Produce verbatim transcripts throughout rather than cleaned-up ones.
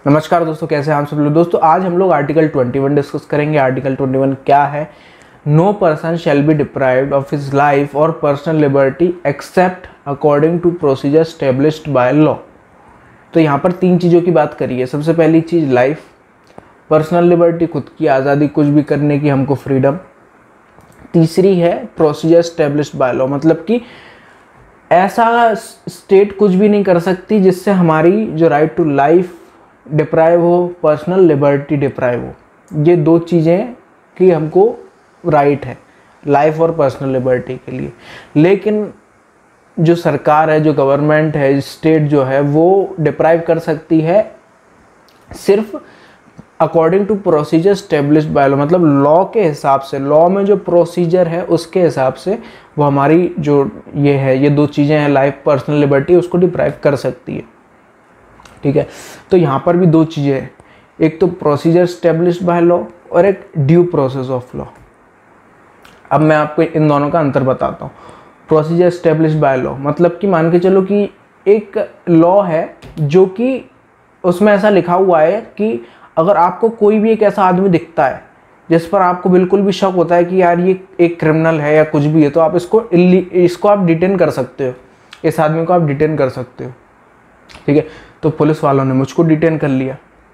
नमस्कार दोस्तों, कैसे हैं आप सब लोग। दोस्तों आज हम लोग आर्टिकल इक्कीस डिस्कस करेंगे। आर्टिकल इक्कीस क्या है? No person shall be deprived of his life और personal liberty except according to procedure established by law. तो यहाँ पर तीन चीज़ों की बात करी है। सबसे पहली चीज़ लाइफ, पर्सनल लिबर्टी, खुद की आज़ादी, कुछ भी करने की हमको फ्रीडम। तीसरी है प्रोसीजर स्टेब्लिश्ड बाय लॉ, मतलब कि ऐसा स्टेट कुछ भी नहीं कर सकती जिससे हमारी जो राइट टू लाइफ डिप्राइव हो, पर्सनल लिबर्टी डिप्राइव हो। ये दो चीज़ें की हमको राइट है, लाइफ और पर्सनल लिबर्टी के लिए। लेकिन जो सरकार है, जो गवर्नमेंट है, स्टेट जो है, वो डिप्राइव कर सकती है सिर्फ according to procedure established by law, मतलब लॉ के हिसाब से, लॉ में जो प्रोसीजर है उसके हिसाब से वो हमारी जो ये है, ये दो चीज़ें हैं, लाइफ, पर्सनल लिबर्टी, उसको डिप्राइव कर सकती है। ठीक है, तो यहाँ पर भी दो चीज़ें हैं, एक तो प्रोसीजर स्टेब्लिश्ड बाय लॉ और एक ड्यू प्रोसेस ऑफ लॉ। अब मैं आपको इन दोनों का अंतर बताता हूँ। प्रोसीजर स्टेब्लिश्ड बाय लॉ मतलब कि मान के चलो कि एक लॉ है जो कि उसमें ऐसा लिखा हुआ है कि अगर आपको कोई भी एक ऐसा आदमी दिखता है जिस पर आपको बिल्कुल भी शक होता है कि यार ये एक क्रिमिनल है या कुछ भी है, तो आप इसको इसको आप डिटेन कर सकते हो, इस आदमी को आप डिटेन कर सकते हो। ठीक है, तो पुलिस वालों ने मुझको डिटेन कर लिया।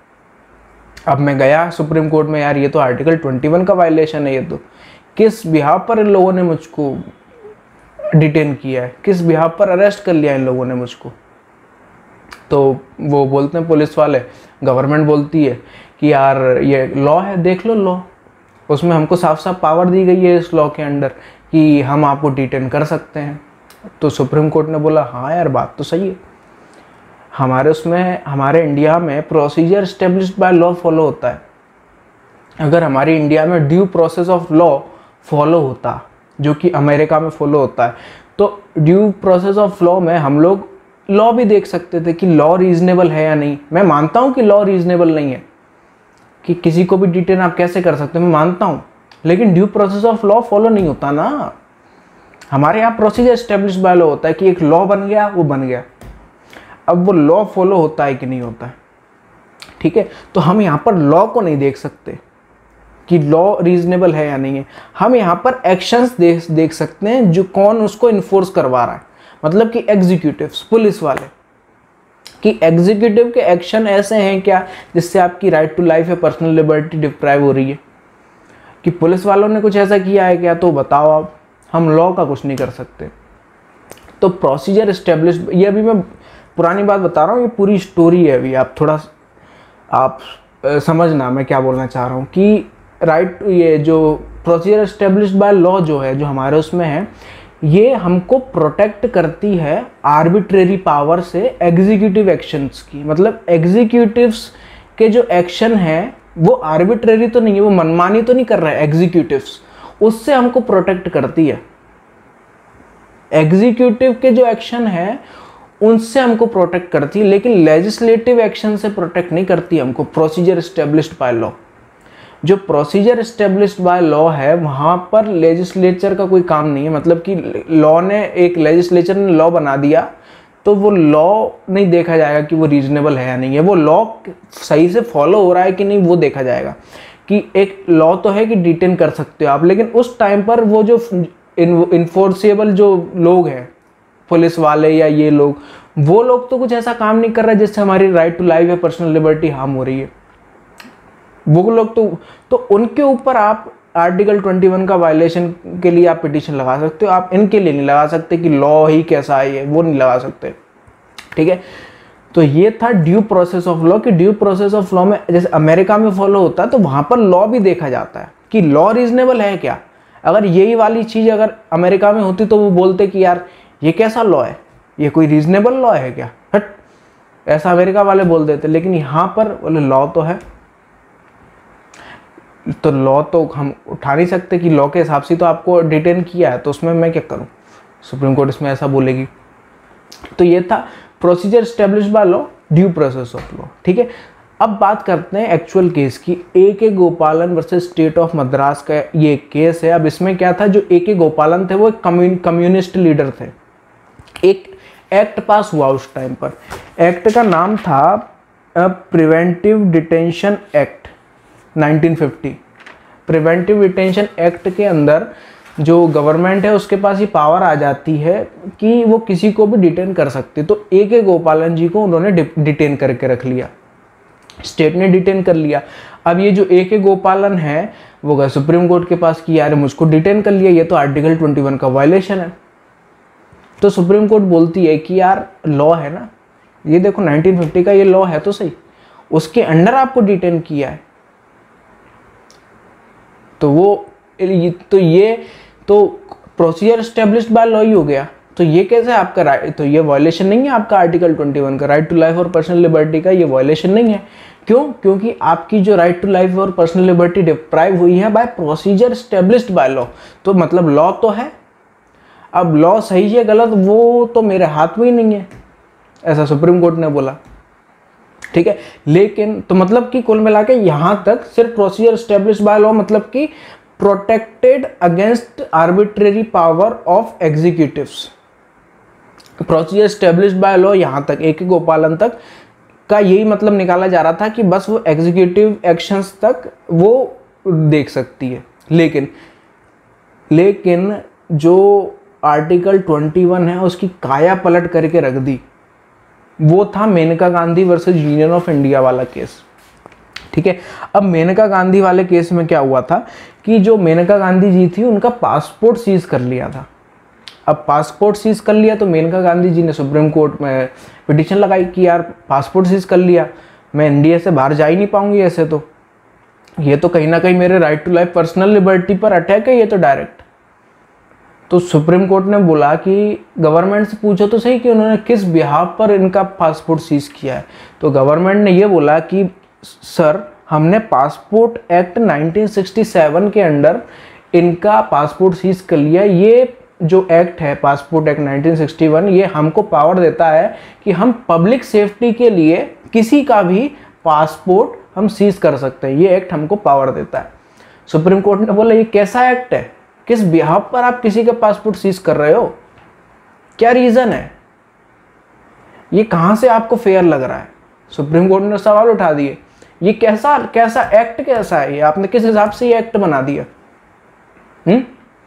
अब मैं गया सुप्रीम कोर्ट में, यार ये तो आर्टिकल इक्कीस का वायलेशन है, ये तो किस बिहाफ पर इन लोगों ने मुझको डिटेन किया है, किस बिहाफ पर अरेस्ट कर लिया इन लोगों ने मुझको। तो वो बोलते हैं पुलिस वाले, गवर्नमेंट बोलती है कि यार ये लॉ है, देख लो लॉ, उसमें हमको साफ साफ पावर दी गई है इस लॉ के अंडर कि हम आपको डिटेन कर सकते हैं। तो सुप्रीम कोर्ट ने बोला हाँ यार बात तो सही है, हमारे उसमें, हमारे इंडिया में procedure established by law follow होता है। अगर हमारे इंडिया में due process of law follow होता, जो कि अमेरिका में फॉलो होता है, तो ड्यू प्रोसेस ऑफ लॉ में हम लोग लॉ भी देख सकते थे कि लॉ रीजनेबल है या नहीं। मैं मानता हूँ कि लॉ रीजनेबल नहीं है, कि किसी को भी डिटेन आप कैसे कर सकते हो, मैं मानता हूँ, लेकिन due process of law follow नहीं होता ना। हमारे यहाँ प्रोसीजर स्टेब्लिश्ड बाय लॉ होता है कि एक लॉ बन गया, वो बन गया। अब वो लॉ फॉलो होता है कि नहीं होता है, ठीक है, तो हम यहाँ पर लॉ को नहीं देख सकते कि लॉ रीजनेबल है या नहीं है। हम यहाँ पर एक्शंस देख देख सकते हैं, जो कौन उसको इन्फोर्स करवा रहा है, मतलब कि एग्जीक्यूटिव्स, पुलिस वाले, कि एग्जीक्यूटिव के एक्शन ऐसे हैं क्या जिससे आपकी राइट टू लाइफ या पर्सनल लिबर्टी डिप्राइव हो रही है, कि पुलिस वालों ने कुछ ऐसा किया है क्या, तो बताओ आप। हम लॉ का कुछ नहीं कर सकते। तो प्रोसीजर एस्टेब्लिश्ड, ये अभी मैं पुरानी बात बता रहा हूँ, ये पूरी स्टोरी है, अभी आप थोड़ा आप समझना मैं क्या बोलना चाह रहा हूँ कि राइट, ये जो प्रोसीजर एस्टेब्लिश्ड बाय लॉ जो है, जो हमारे उसमें है, ये हमको प्रोटेक्ट करती है आर्बिट्रेरी पावर से एग्जीक्यूटिव एक्शंस की। मतलब एग्जीक्यूटिव्स के जो एक्शन है वो आर्बिट्रेरी तो नहीं है, वो मनमानी तो नहीं कर रहा है एग्जीक्यूटिव्स, उससे हमको प्रोटेक्ट करती है। एग्जीक्यूटिव के जो एक्शन है उनसे हमको प्रोटेक्ट करती है, लेकिन लेजिस्लेटिव एक्शन से प्रोटेक्ट नहीं करती हमको प्रोसीजर एस्टेब्लिश्ड बाय लॉ। जो प्रोसीजर एस्टेब्लिश्ड बाय लॉ है वहाँ पर लेजिस्लेचर का कोई काम नहीं है, मतलब कि लॉ ने, एक लेजिस्लेचर ने लॉ बना दिया तो वो लॉ नहीं देखा जाएगा कि वो रीजनेबल है या नहीं है, वो लॉ सही से फॉलो हो रहा है कि नहीं वो देखा जाएगा। कि एक लॉ तो है कि डिटेन कर सकते हो आप, लेकिन उस टाइम पर वो जो इन्फोर्सेबल जो लोग हैं, पुलिस वाले या ये लोग, वो लोग तो कुछ ऐसा काम नहीं कर रहे जिससे हमारी राइट टू लाइफ या पर्सनल लिबर्टी हार्म हो रही है। वो लोग तो तो उनके ऊपर आप आर्टिकल इक्कीस का वायलेशन के लिए आप पिटीशन लगा सकते हो, आप इनके लिए नहीं लगा सकते कि लॉ ही कैसा है, वो नहीं लगा सकते। ठीक है, तो ये था ड्यू प्रोसेस ऑफ लॉ, कि ड्यू प्रोसेस ऑफ लॉ में जैसे अमेरिका में फॉलो होता है, तो वहां पर लॉ भी देखा जाता है कि लॉ रीजनेबल है क्या। अगर यही वाली चीज अगर अमेरिका में होती तो वो बोलते कि यार ये कैसा लॉ है, ये कोई रीजनेबल लॉ है क्या, हट, ऐसा अमेरिका वाले बोल देते। लेकिन यहाँ पर बोले लॉ तो है, तो लॉ तो हम उठा नहीं सकते कि लॉ के हिसाब से तो आपको डिटेन किया है, तो उसमें मैं क्या करूं, सुप्रीम कोर्ट इसमें ऐसा बोलेगी। तो ये था procedure established by law, due process of law. ठीक है, अब बात करते हैं एक्चुअल केस की। ए के गोपालन वर्सेस स्टेट ऑफ मद्रास का ये केस है। अब इसमें क्या था, जो ए के गोपालन थे वो एक कम्युनिस्ट लीडर थे। एक एक्ट पास हुआ उस टाइम पर, एक्ट का नाम था preventive detention act nineteen fifty. Preventive detention act के अंदर जो गवर्नमेंट है उसके पास ये पावर आ जाती है कि वो किसी को भी डिटेन कर सकती। तो ए के गोपालन जी को उन्होंने डिटेन करके रख लिया, स्टेट ने डिटेन कर लिया। अब ये जो ए के गोपालन है वो गए सुप्रीम कोर्ट के पास कि यार मुझको डिटेन कर लिया, ये तो आर्टिकल इक्कीस का वायलेशन है। तो सुप्रीम कोर्ट बोलती है कि यार लॉ है ना, ये देखो नाइनटीन फिफ्टी का ये लॉ है तो सही, उसके अंडर आपको डिटेन किया है। तो वो तो ये तो प्रोसीजर एस्टेब्लिश्ड बाय लॉ ही हो गया। तो ये कैसे आपका राइट, तो ये वायलेशन नहीं है आपका आर्टिकल इक्कीस का, राइट टू लाइफ और पर्सनल लिबर्टी का ये वायलेशन नहीं है। क्यों? क्योंकि आपकी जो राइट टू लाइफ और पर्सनल लिबर्टी डिप्राइव हुई है by procedure established by law. तो मतलब लॉ तो है, अब लॉ सही है गलत वो तो मेरे हाथ में ही नहीं है, ऐसा सुप्रीम कोर्ट ने बोला। ठीक है, लेकिन तो मतलब कि कुल मिला के यहाँ तक सिर्फ प्रोसीजर एस्टेब्लिश्ड बाय लॉ मतलब कि protected against arbitrary power of executives. Procedure established by law यहाँ तक एक एक गोपालन तक का यही मतलब निकाला जा रहा था कि बस वो एग्जीक्यूटिव एक्शंस तक वो देख सकती है। लेकिन लेकिन जो आर्टिकल इक्कीस है उसकी काया पलट करके रख दी, वो था Maneka Gandhi versus union of India वाला केस। ठीक है, अब मेनका गांधी वाले केस में क्या हुआ था कि जो मेनका गांधी जी थी उनका पासपोर्ट सीज कर लिया था। अब पासपोर्ट सीज कर लिया तो मेनका गांधी जी ने सुप्रीम कोर्ट में पिटीशन लगाई कि यार पासपोर्ट सीज कर लिया, मैं इंडिया से बाहर जा ही नहीं पाऊंगी, ऐसे तो ये तो कहीं ना कहीं मेरे right to life personal liberty पर अटैक है ये तो डायरेक्ट। तो सुप्रीम कोर्ट ने बोला कि गवर्नमेंट से पूछो तो सही कि उन्होंने किस बिहाफ पर इनका पासपोर्ट सीज किया है। तो गवर्नमेंट ने ये बोला कि सर हमने passport act nineteen sixty seven के अंडर इनका पासपोर्ट सीज कर लिया। ये जो एक्ट है passport act nineteen sixty one ये हमको पावर देता है कि हम पब्लिक सेफ्टी के लिए किसी का भी पासपोर्ट हम सीज कर सकते हैं, ये एक्ट हमको पावर देता है। सुप्रीम कोर्ट ने बोला ये कैसा एक्ट है, किस बिहाफ पर आप किसी का पासपोर्ट सीज कर रहे हो, क्या रीजन है, ये कहां से आपको फेयर लग रहा है। सुप्रीम कोर्ट ने सवाल उठा दिए, ये कैसा कैसा एक्ट कैसा है, ये आपने किस हिसाब से ये एक्ट बना दिया। हम्म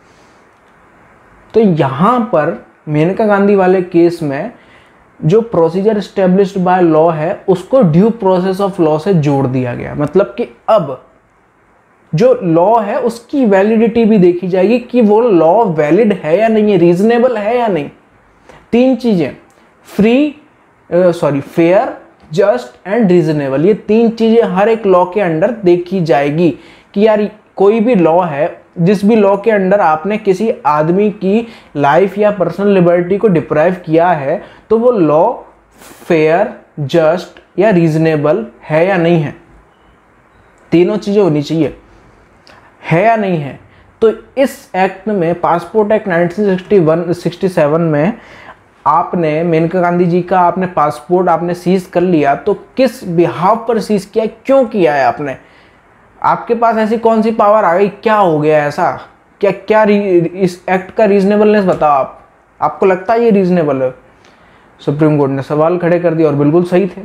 तो यहां पर मेनका गांधी वाले केस में जो प्रोसीजर एस्टेब्लिश्ड बाय लॉ है उसको ड्यू प्रोसेस ऑफ लॉ से जोड़ दिया गया। मतलब कि अब जो लॉ है उसकी वैलिडिटी भी देखी जाएगी कि वो लॉ वैलिड है या नहीं है, रीजनेबल है या नहीं। तीन चीजें, free sorry fair, just and reasonable, ये तीन चीजें हर एक लॉ के अंडर देखी जाएगी कि यार कोई भी लॉ है, जिस भी लॉ के अंडर आपने किसी आदमी की लाइफ या पर्सनल लिबर्टी को डिप्राइव किया है तो वो लॉ फेयर, जस्ट या रीजनेबल है या नहीं है। तीनों चीजें होनी चाहिए, है या नहीं है। तो इस एक्ट में passport act nineteen sixty seven में आपने मेनका गांधी जी का आपने पासपोर्ट आपने सीज कर लिया, तो किस बिहाफ पर सीज किया, क्यों किया है आपने, आपके पास ऐसी कौन सी पावर आ गई, क्या हो गया ऐसा, क्या क्या इस एक्ट का रीजनेबलनेस बताओ आप, आपको लगता है ये रीजनेबल है। सुप्रीम कोर्ट ने सवाल खड़े कर दिए और बिल्कुल सही थे।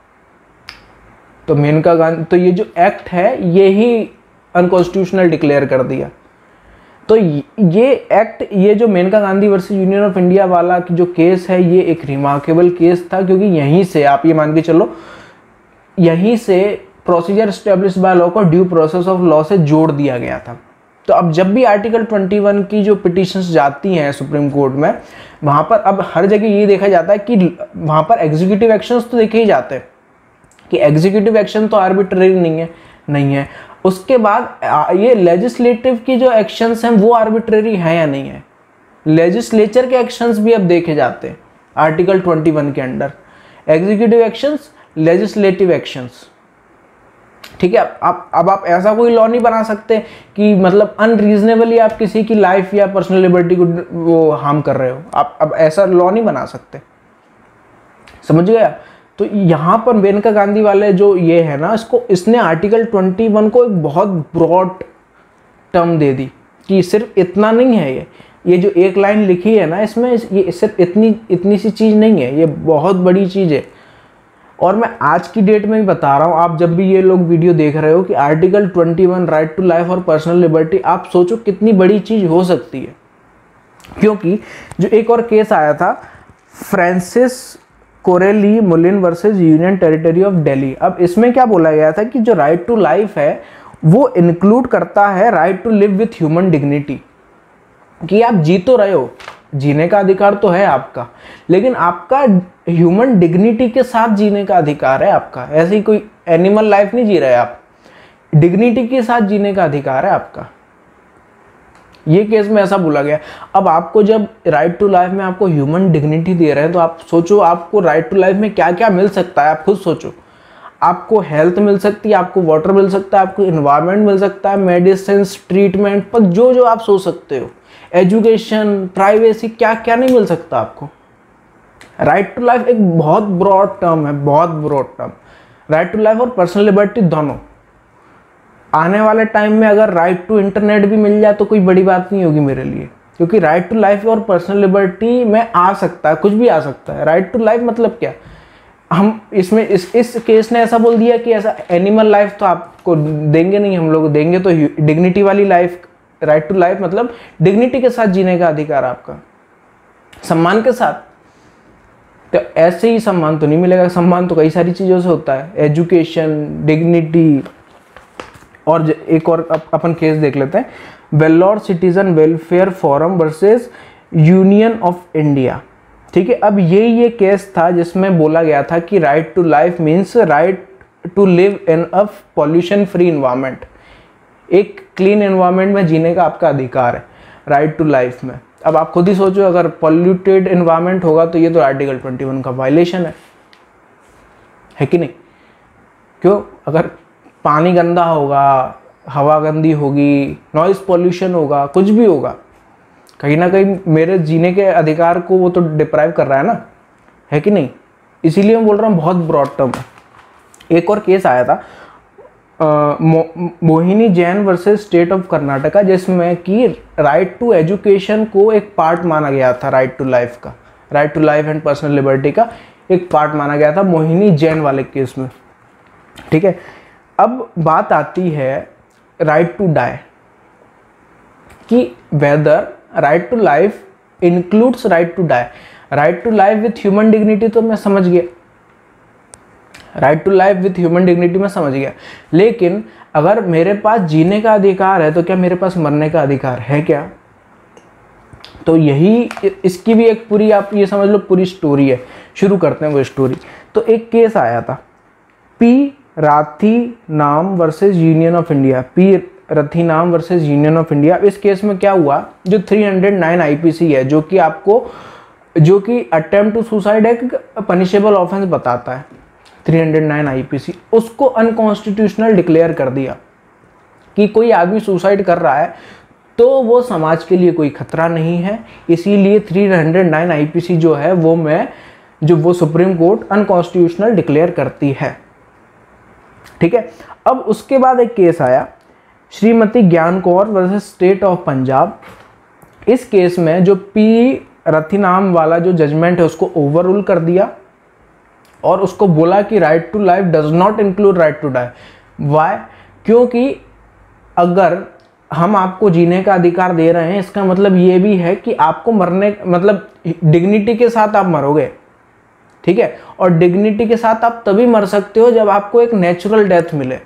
तो मेनका गांधी तो ये जो एक्ट है ये ही अनकॉन्स्टिट्यूशनल डिक्लेयर कर दिया। तो ये एक्ट, ये जो Maneka Gandhi versus union of India वाला जो केस है ये एक रिमार्केबल केस था, क्योंकि यहीं से आप ये मान के चलो यहीं से प्रोसीजर एस्टेब्लिश बाय लॉ को ड्यू प्रोसेस ऑफ लॉ से जोड़ दिया गया था। तो अब जब भी आर्टिकल इक्कीस की जो पिटीशंस जाती हैं सुप्रीम कोर्ट में, वहाँ पर अब हर जगह ये देखा जाता है कि वहाँ पर एग्जीक्यूटिव एक्शंस तो देखे ही जाते हैं कि एग्जीक्यूटिव एक्शन तो आर्बिट्रेरी नहीं है नहीं है उसके बाद ये लेजिस्लेटिव की जो एक्शंस हैं वो आर्बिट्रेरी है या नहीं है। लेजिस्लेचर के एक्शंस भी अब देखे जाते हैं आर्टिकल इक्कीस के under, executive actions, legislative actions. ठीक है, आप अब आप ऐसा कोई लॉ नहीं बना सकते कि मतलब अनरीजनेबली आप किसी की लाइफ या पर्सनल लिबर्टी को वो हार्म कर रहे हो, आप अब ऐसा लॉ नहीं बना सकते, समझ गया। तो यहाँ पर मेनका गांधी वाले जो ये है ना, इसको इसने आर्टिकल इक्कीस को एक बहुत ब्रॉड टर्म दे दी कि सिर्फ इतना नहीं है, ये ये जो एक लाइन लिखी है ना इसमें, ये सिर्फ इतनी इतनी सी चीज़ नहीं है, ये बहुत बड़ी चीज़ है। और मैं आज की डेट में भी बता रहा हूँ, आप जब भी ये लोग वीडियो देख रहे हो कि आर्टिकल इक्कीस राइट टू लाइफ और पर्सनल लिबर्टी, आप सोचो कितनी बड़ी चीज़ हो सकती है। क्योंकि जो एक और केस आया था Francis Coralie Mullin versus union territory of Delhi, अब इसमें क्या बोला गया था कि जो राइट टू लाइफ है वो इंक्लूड करता है right to live with human dignity, कि आप जी तो रहे हो, जीने का अधिकार तो है आपका, लेकिन आपका ह्यूमन डिग्निटी के साथ जीने का अधिकार है आपका। ऐसी कोई एनिमल लाइफ नहीं जी रहे आप, डिग्निटी के साथ जीने का अधिकार है आपका। ये केस में ऐसा बोला गया। अब आपको जब राइट टू लाइफ में आपको ह्यूमन डिग्निटी दे रहे हैं तो आप सोचो आपको राइट टू लाइफ में क्या क्या मिल सकता है। आप खुद सोचो, आपको हेल्थ मिल सकती है, आपको वाटर मिल सकता है, आपको इन्वायरमेंट मिल सकता है, मेडिसिन, ट्रीटमेंट, पर जो जो आप सोच सकते हो, एजुकेशन, प्राइवेसी, क्या क्या नहीं मिल सकता आपको। राइट टू लाइफ एक बहुत ब्रॉड टर्म है, बहुत broad term. Right to life और पर्सनल लिबर्टी दोनों। आने वाले टाइम में अगर राइट टू इंटरनेट भी मिल जाए तो कोई बड़ी बात नहीं होगी मेरे लिए, क्योंकि राइट टू लाइफ और पर्सनल लिबर्टी में आ सकता है, कुछ भी आ सकता है। राइट टू लाइफ मतलब क्या, हम इसमें इस इस केस ने ऐसा बोल दिया कि ऐसा एनिमल लाइफ तो आपको देंगे नहीं, हम लोग देंगे तो डिग्निटी वाली लाइफ। राइट टू लाइफ मतलब डिग्निटी के साथ जीने का अधिकार आपका, सम्मान के साथ। तो ऐसे ही सम्मान तो नहीं मिलेगा, सम्मान तो कई सारी चीज़ों से होता है, एजुकेशन, डिग्निटी। और एक और अपन केस देख लेते हैं, Vellore citizen welfare forum versus union of India. ठीक है, अब ये ये केस था जिसमें बोला गया था कि right to life means right to live in a pollution free environment, एक क्लीन एनवायरनमेंट में जीने का आपका अधिकार है राइट टू लाइफ में। अब आप खुद ही सोचो, अगर पॉल्यूटेड एनवायरनमेंट होगा तो ये तो आर्टिकल इक्कीस का वायलेशन है, है कि नहीं? क्यों? अगर पानी गंदा होगा, हवा गंदी होगी, नॉइज पॉल्यूशन होगा, कुछ भी होगा, कहीं ना कहीं मेरे जीने के अधिकार को वो तो डिप्राइव कर रहा है ना, है कि नहीं? इसीलिए मैं बोल रहा हूँ बहुत ब्रॉड टर्म है। एक और केस आया था Uh, मो, Mohini Jain versus state of Karnataka, जिसमें कि राइट टू एजुकेशन को एक पार्ट माना गया था राइट टू लाइफ का, right to life and personal liberty का एक पार्ट माना गया था मोहिनी जैन वाले केस में। ठीक है, अब बात आती है राइट टू डाई, कि whether right to life includes right to die. Right to life with human dignity तो मैं समझ गया, right to life with human dignity में समझ गया, लेकिन अगर मेरे पास जीने का अधिकार है तो क्या मेरे पास मरने का अधिकार है क्या? तो यही इसकी भी एक पूरी, आप ये समझ लो, पूरी स्टोरी है। शुरू करते हैं वो स्टोरी। तो एक केस आया था P Rathinam versus union of India, P Rathinam versus union of India. इस केस में क्या हुआ, जो तीन सौ नौ आईपीसी है, जो कि आपको जो कि अटेम्प्ट टू सुसाइड एक पनिशेबल ऑफेंस बताता है, तीन सौ नौ आईपीसी, उसको अनकॉन्स्टिट्यूशनल डिक्लेयर कर दिया कि कोई आदमी सुसाइड कर रहा है तो वो समाज के लिए कोई खतरा नहीं है, इसीलिए तीन सौ नौ आईपीसी जो है वो मैं जो वो सुप्रीम कोर्ट अनकॉन्स्टिट्यूशनल डिक्लेयर करती है। ठीक है, अब उसके बाद एक केस आया Shrimati Gyan Kaur versus state of Punjab. इस केस में जो पी राथीनाम वाला जो जजमेंट है उसको ओवर रूल कर दिया और उसको बोला कि right to life does not include right to die. Why? क्योंकि अगर हम आपको जीने का अधिकार दे रहे हैं, इसका मतलब ये भी है कि आपको मरने, मतलब डिग्निटी के साथ आप मरोगे। ठीक है, और डिग्निटी के साथ आप तभी मर सकते हो जब आपको एक नेचुरल डेथ मिले।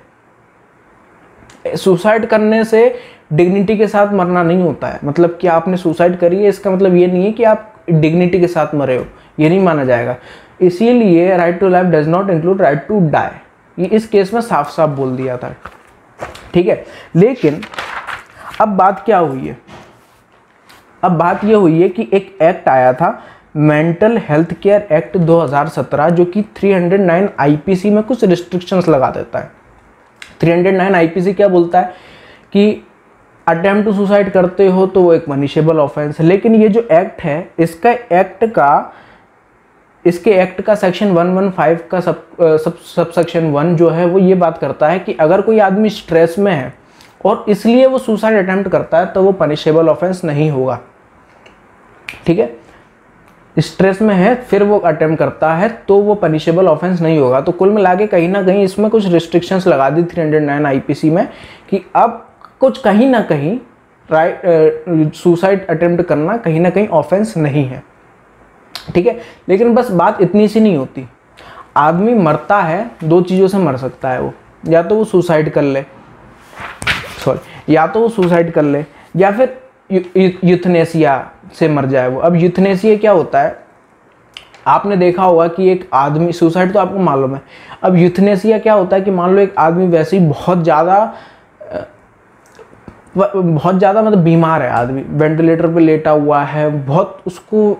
सुसाइड करने से डिग्निटी के साथ मरना नहीं होता है, मतलब कि आपने सुसाइड करी है इसका मतलब ये नहीं है कि आप डिग्निटी के साथ मरे हो, ये नहीं माना जाएगा। इसीलिए right to life does not include right to die, ये इस केस में साफ साफ बोल दिया था। ठीक है, लेकिन अब बात क्या हुई है, अब बात ये हुई है कि एक एक्ट आया था मेंटल हेल्थ केयर एक्ट दो हज़ार सत्रह, जो कि तीन सौ नौ आईपीसी में कुछ रिस्ट्रिक्शंस लगा देता है। तीन सौ नौ आईपीसी क्या बोलता है कि अटेम्प्ट टू सुसाइड करते हो तो वो एक पनिशेबल ऑफेंस है, लेकिन ये जो एक्ट है इसका एक्ट का इसके एक्ट का सेक्शन एक सौ पंद्रह का सब सब सब सेक्शन वन जो है वो ये बात करता है कि अगर कोई आदमी स्ट्रेस में है और इसलिए वो सुसाइड अटेम्प्ट करता है तो वो पनिशेबल ऑफेंस नहीं होगा। ठीक है, स्ट्रेस में है फिर वो अटेम्प्ट करता है तो वो पनिशेबल ऑफेंस नहीं होगा। तो कुल मिला के कहीं ना कहीं इसमें कुछ रिस्ट्रिक्शंस लगा दी थ्री हंड्रेड नाइन आईपीसी में कि अब कुछ कहीं ना कहीं राइट सुसाइड अटेम्प्ट करना कहीं ना कहीं ऑफेंस नहीं है, ठीक है। लेकिन बस बात इतनी सी नहीं होती, आदमी मरता है दो चीज़ों से मर सकता है वो, या तो वो सुसाइड कर ले सॉरी या तो वो सुसाइड कर ले या फिर यूथनेसिया से मर जाए वो। अब यूथनेसिया क्या होता है, आपने देखा होगा कि एक आदमी, सुसाइड तो आपको मालूम है, अब यूथनेसिया क्या होता है कि मान लो एक आदमी वैसे ही बहुत ज़्यादा बहुत ज़्यादा मतलब बीमार है, आदमी वेंटिलेटर पे लेटा हुआ है, बहुत उसको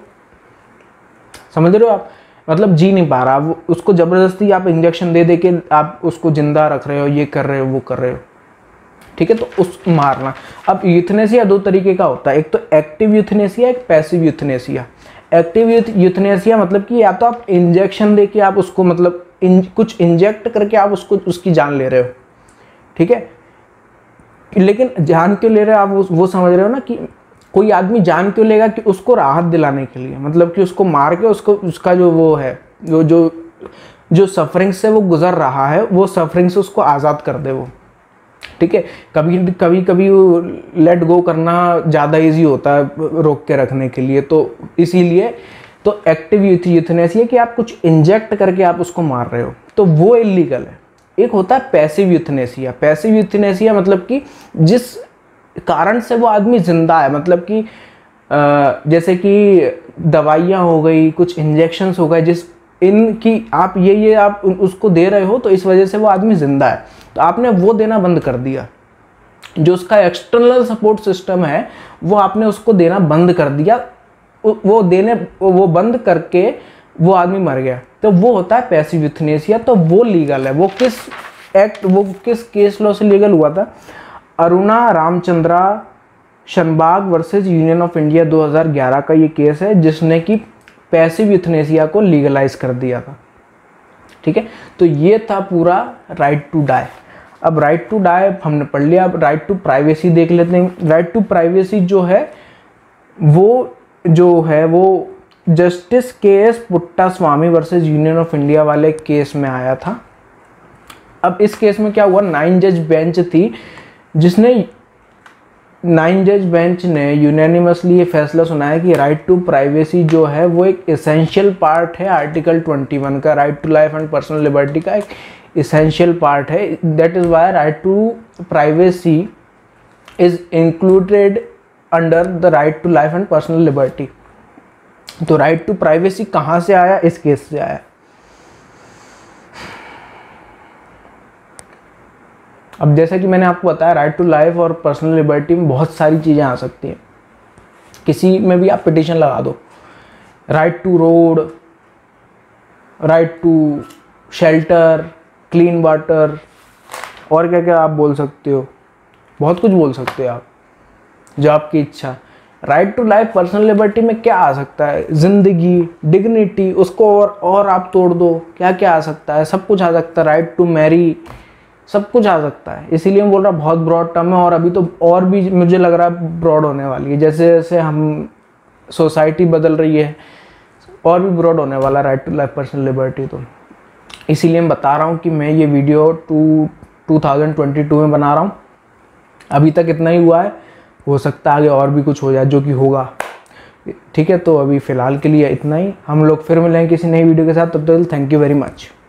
समझ रहे हो आप, मतलब जी नहीं पा रहा, वो उसको ज़बरदस्ती आप इंजेक्शन दे दे के आप उसको जिंदा रख रहे हो, ये कर रहे हो वो कर रहे हो, ठीक है, तो उस मारना। अब यूथनेसिया दो तरीके का होता है, एक तो एक्टिव यूथनेसिया, एक पैसिव यूथनेसिया। एक्टिव यूथनेसिया मतलब कि या तो आप इंजेक्शन दे के आप उसको मतलब इन, कुछ इंजेक्ट करके आप उसको उसकी जान ले रहे हो, ठीक है, लेकिन जान क्यों ले रहे हो आप वो समझ रहे हो ना, कि कोई आदमी जान क्यों लेगा कि उसको राहत दिलाने के लिए, मतलब कि उसको मार के उसको उसका जो वो है जो जो जो सफरिंग से वो गुजर रहा है वो सफरिंग से उसको आज़ाद कर दे वो, ठीक है। कभी कभी कभी वो लेट गो करना ज़्यादा इजी होता है रोक के रखने के लिए, तो इसीलिए तो एक्टिव यूथनेसिया कि आप कुछ इंजेक्ट करके आप उसको मार रहे हो तो वो इलीगल है। एक होता है पैसिव यूथनेसिया। पैसिव यूथनेसिया मतलब कि जिस कारण से वो आदमी जिंदा है, मतलब कि जैसे कि दवाइयाँ हो गई, कुछ इंजेक्शंस हो गए, जिस इनकी आप ये ये आप उसको दे रहे हो तो इस वजह से वो आदमी जिंदा है, तो आपने वो देना बंद कर दिया। जो उसका एक्सटर्नल सपोर्ट सिस्टम है वो आपने उसको देना बंद कर दिया, वो देने वो बंद करके वो आदमी मर गया, तो वो होता है पैसिव यूथनेसिया। तो वो लीगल है। वो किस एक्ट वो किस केस लॉ से लीगल हुआ था? Aruna Ramachandra Shanbaug versus union of India दो हज़ार ग्यारह का ये केस है जिसने कि पैसिव यूथनेसिया को लीगलाइज कर दिया था, ठीक है। तो ये था पूरा राइट टू डाई। अब राइट टू डाई हमने पढ़ लिया, अब राइट टू प्राइवेसी देख लेते हैं। राइट टू प्राइवेसी जो है वो जो है वो justice K S Puttaswamy versus union of India वाले केस में आया था। अब इस केस में क्या हुआ, नाइन जज बेंच थी जिसने नाइन जज बेंच ने यूनानिमसली ये फैसला सुनाया कि राइट टू प्राइवेसी जो है वो एक एसेंशियल पार्ट है आर्टिकल इक्कीस का, right to life and personal liberty का एक एसेंशियल पार्ट है। That is why right to privacy is included under the right to life and personal liberty. तो राइट टू प्राइवेसी कहाँ से आया? इस केस से आया। अब जैसा कि मैंने आपको बताया राइट टू लाइफ और पर्सनल लिबर्टी में बहुत सारी चीज़ें आ सकती हैं, किसी में भी आप पिटीशन लगा दो, right to road, right to shelter, clean water, और क्या क्या आप बोल सकते हो, बहुत कुछ बोल सकते हो आप, जो आपकी इच्छा। Right to life personal liberty में क्या आ सकता है? जिंदगी, डिग्निटी, उसको और और आप तोड़ दो, क्या क्या आ सकता है? सब कुछ आ सकता है। राइट टू मैरी, सब कुछ आ सकता है। इसीलिए मैं बोल रहा बहुत ब्रॉड टर्म है और अभी तो और भी मुझे लग रहा है ब्रॉड होने वाली है, जैसे जैसे हम सोसाइटी बदल रही है और भी ब्रॉड होने वाला right to life personal liberty. तो इसीलिए मैं बता रहा हूँ कि मैं ये video two two thousand twenty two में बना रहा हूँ। अभी तक इतना ही हुआ है, हो सकता है आगे और भी कुछ हो जाए जो कि होगा, ठीक है। तो अभी फ़िलहाल के लिए इतना ही, हम लोग फिर मिलेंगे किसी नई वीडियो के साथ, तब तक थैंक यू वेरी मच।